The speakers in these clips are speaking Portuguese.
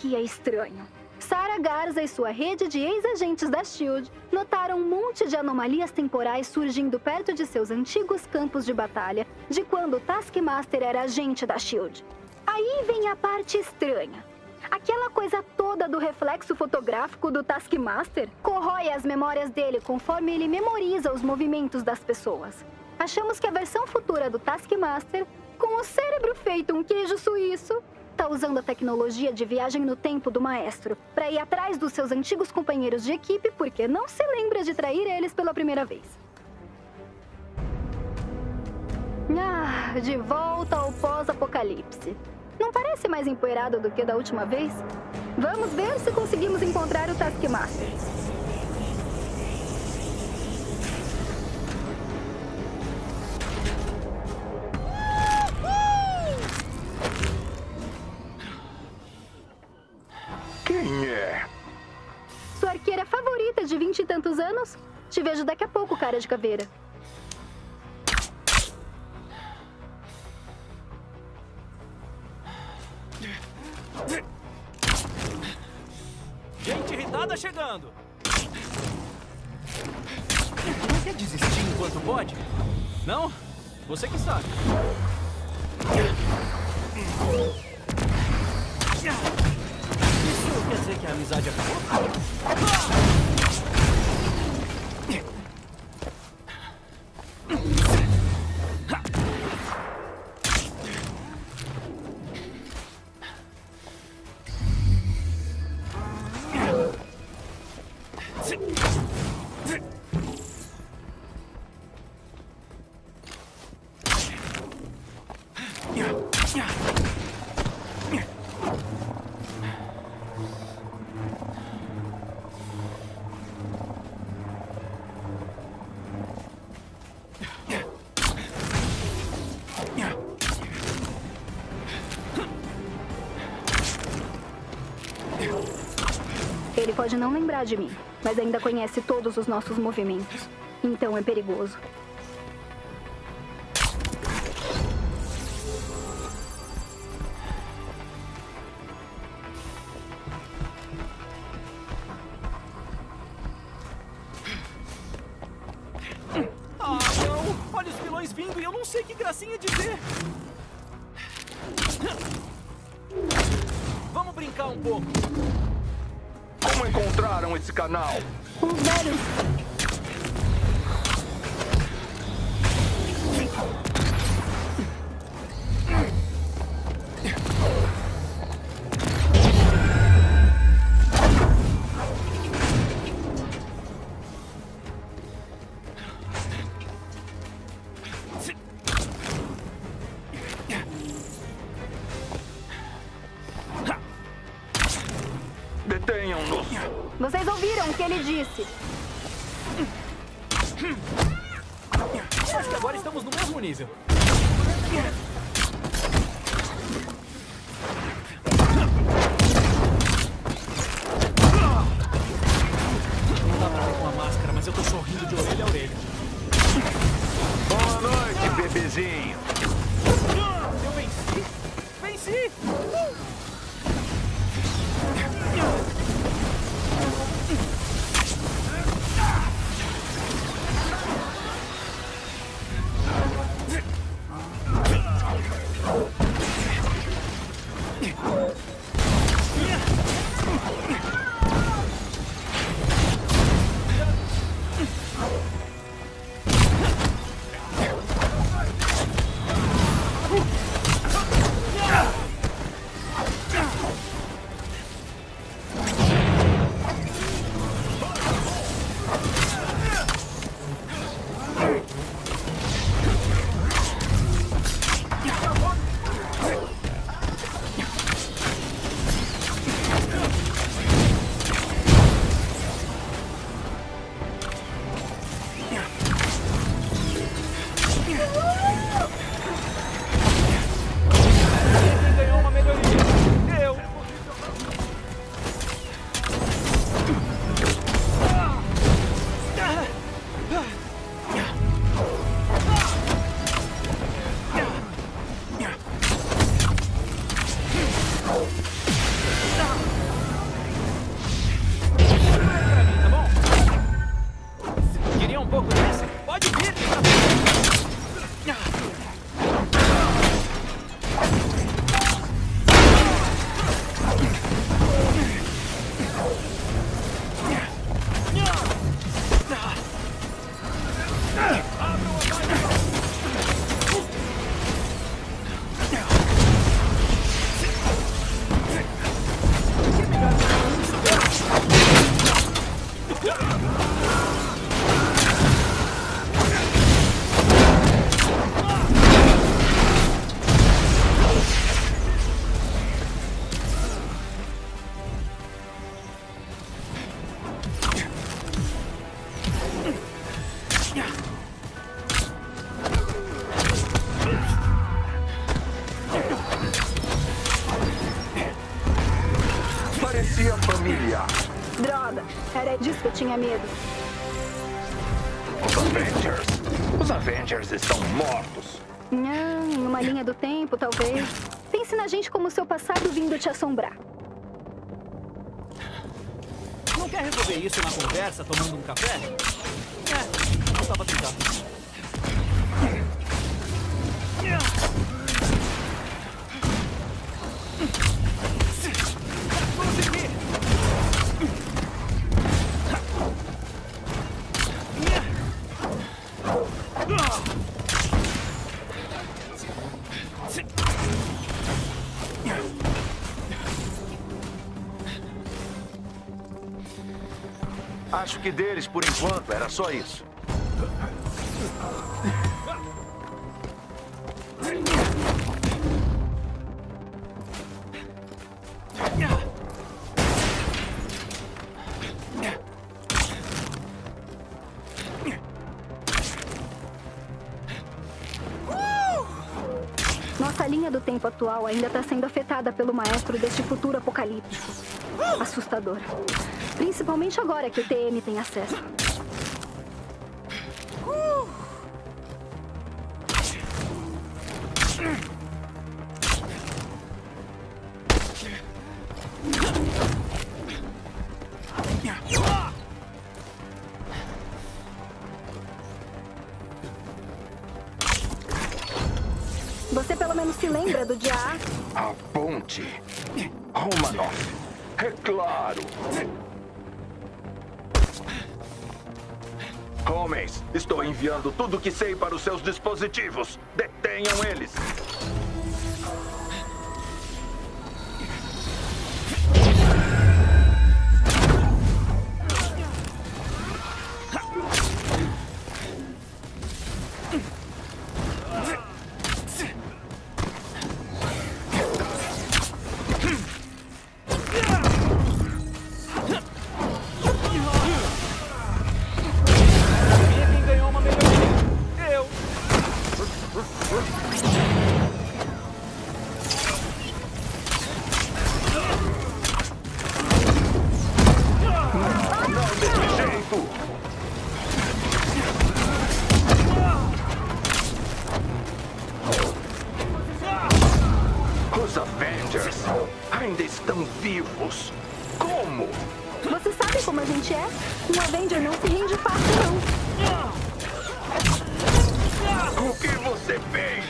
aqui é estranho. Sarah Garza e sua rede de ex-agentes da SHIELD notaram um monte de anomalias temporais surgindo perto de seus antigos campos de batalha, de quando o Taskmaster era agente da SHIELD. Aí vem a parte estranha. Aquela coisa toda do reflexo fotográfico do Taskmaster corrói as memórias dele conforme ele memoriza os movimentos das pessoas. Achamos que a versão futura do Taskmaster, com o cérebro feito um queijo suíço, tá usando a tecnologia de viagem no tempo do maestro para ir atrás dos seus antigos companheiros de equipe porque não se lembra de trair eles pela primeira vez. Ah, de volta ao pós-apocalipse. Não parece mais empoeirado do que da última vez? Vamos ver se conseguimos encontrar o Taskmaster. Quem é? Sua arqueira favorita de 20 e tantos anos? Te vejo daqui a pouco, cara de caveira. Gente irritada chegando! Não quer desistir enquanto pode? Não? Você que sabe. Isso quer dizer que a amizade acabou? Ele pode não lembrar de mim, mas ainda conhece todos os nossos movimentos. Então é perigoso. Ah, não! Olha os vilões vindo e eu não sei que gracinha dizer! Vamos brincar um pouco! Como encontraram esse canal? Os velhos. Detenham-nos. Vocês ouviram o que ele disse? Acho que agora estamos no mesmo nível. Não dá pra ver com a máscara, mas eu tô sorrindo de orelha a orelha. Boa noite, bebezinho. Eu venci! Venci! Parecia familiar. Droga, era disso que eu tinha medo. Os Avengers. Os Avengers estão mortos. Não, em uma linha do tempo, talvez. Pense na gente como seu passado vindo te assombrar. Não quer resolver isso na conversa, tomando um café? Eu tava tentando. Consegui! Acho que deles, por enquanto, era só isso. Nossa linha do tempo atual ainda está sendo afetada pelo maestro deste futuro apocalíptico. Assustador. Principalmente agora que o TM tem acesso. Você pelo menos se lembra do dia A? A ponte. Romanoff. É claro. Homens, estou enviando tudo o que sei para os seus dispositivos. Detenham eles. Os Avengers ainda estão vivos. Como? Você sabe como a gente é? Um Avenger não se rende fácil, não. O que você fez?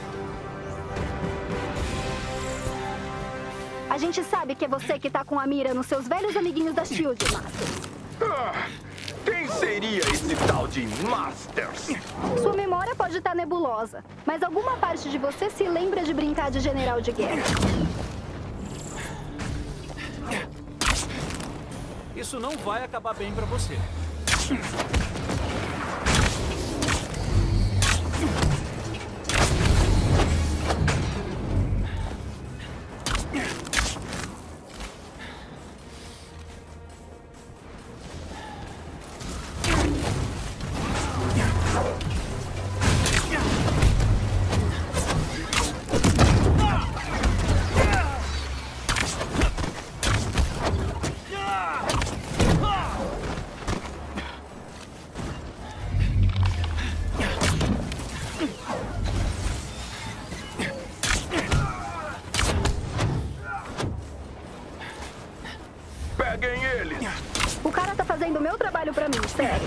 A gente sabe que é você que tá com a mira nos seus velhos amiguinhos da SHIELD, Master. Quem seria esse tal de Masters? Sua memória pode estar nebulosa, mas alguma parte de você se lembra de brincar de general de guerra. Isso não vai acabar bem pra você. Peguem eles! O cara tá fazendo o meu trabalho pra mim, sério.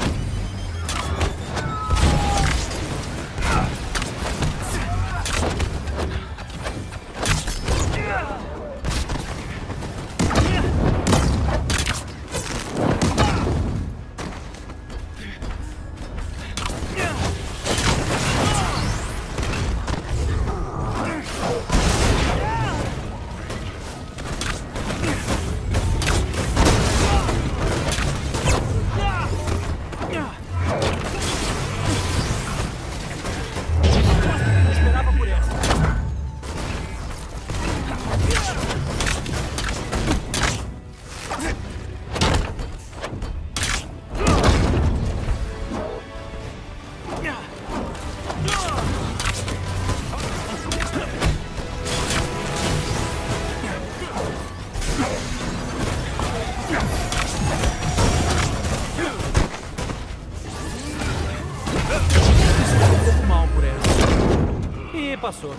passou.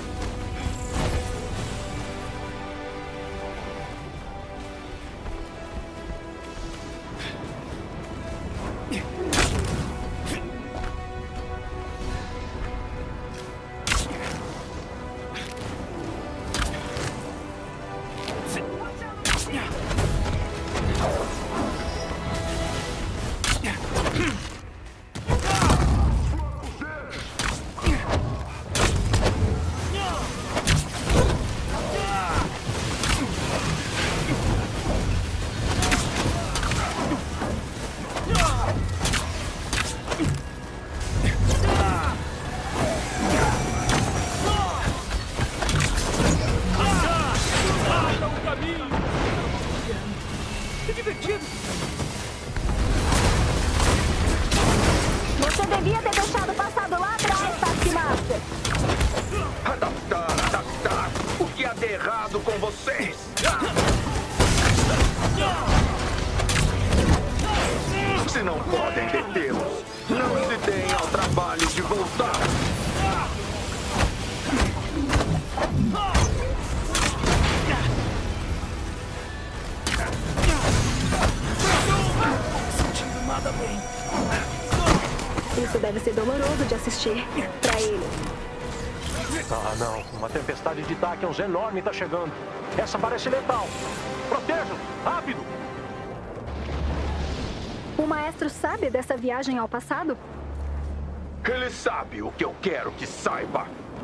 Você devia ter deixado o passado lá atrás, Taskmaster. Adaptar. O que há de errado com vocês? Se não podem detê-los, não se deem ao trabalho de voltar. Sentindo nada bem. Isso deve ser doloroso de assistir. Pra ele. Ah, não. Uma tempestade de Tachyons enorme está chegando. Essa parece letal. Protejam! Rápido! O maestro sabe dessa viagem ao passado? Ele sabe o que eu quero que saiba.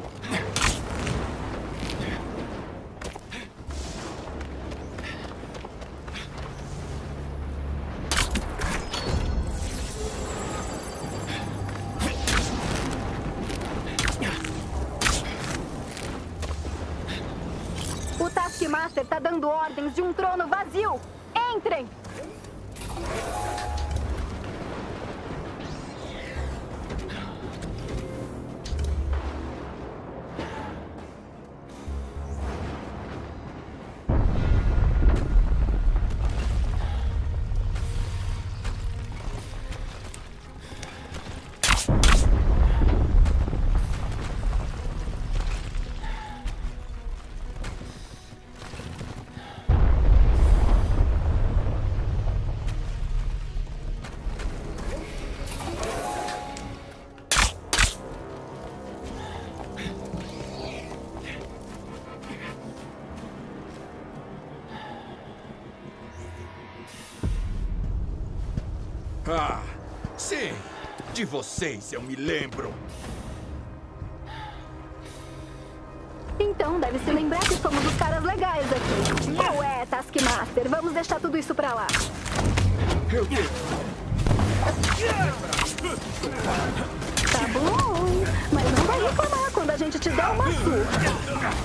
O Taskmaster tá dando ordens de um trono vazio. Entrem! Ah, sim. De vocês eu me lembro. Então, deve se lembrar que somos os caras legais aqui. Ou é, Taskmaster? Vamos deixar tudo isso pra lá. Eu devo. Tá bom, mas não vai reclamar quando a gente te der uma surra.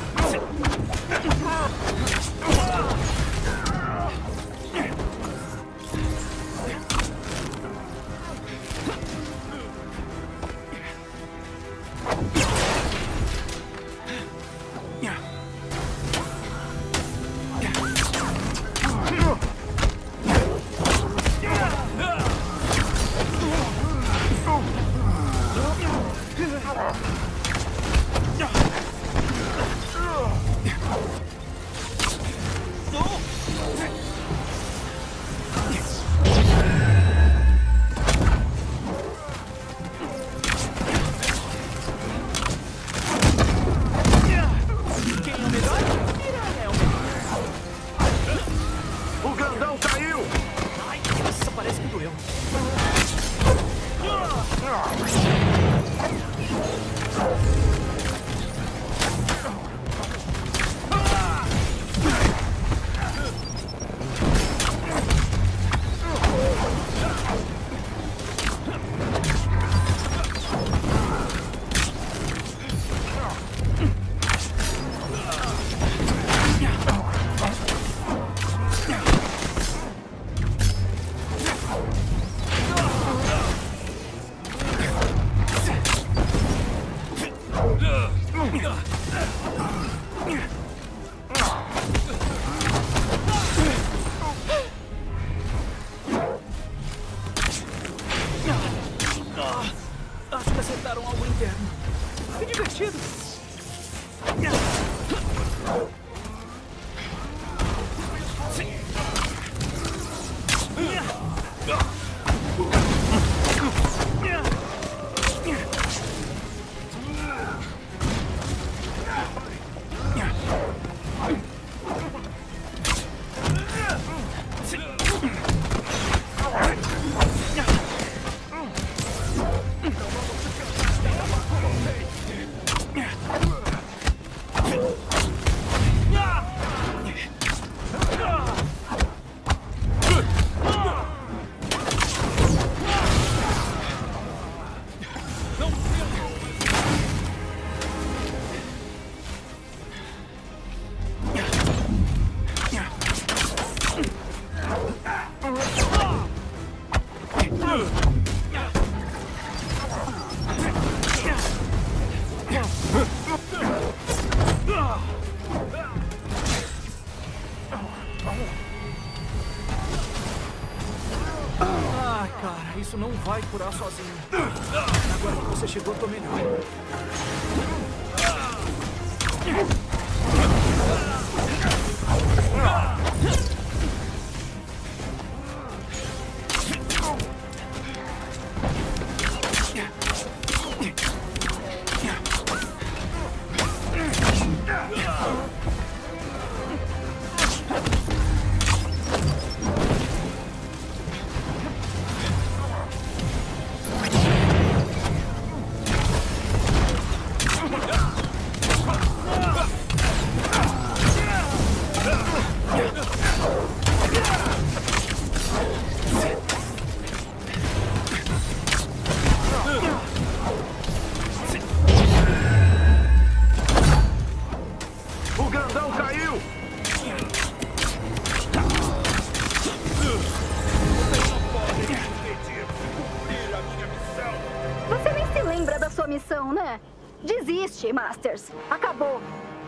O grandão caiu! Ai, nossa, parece que doeu. Ah, cara, isso não vai curar sozinho. Agora que você chegou, tô melhor. O grandão caiu! Você nem se lembra da sua missão, né? Desiste, Masters. Acabou.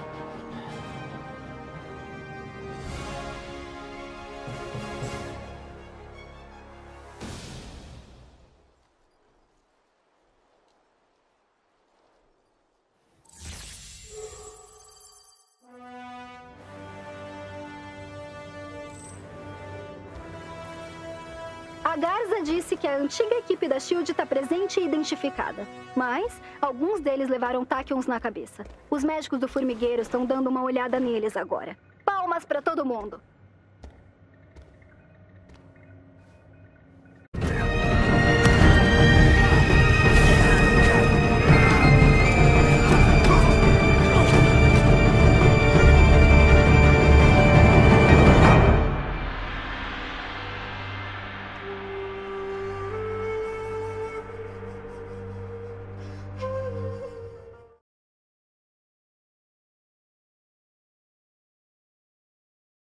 A Garza disse que a antiga equipe da SHIELD está presente e identificada. Mas alguns deles levaram Tachyons na cabeça. Os médicos do formigueiro estão dando uma olhada neles agora. Palmas para todo mundo!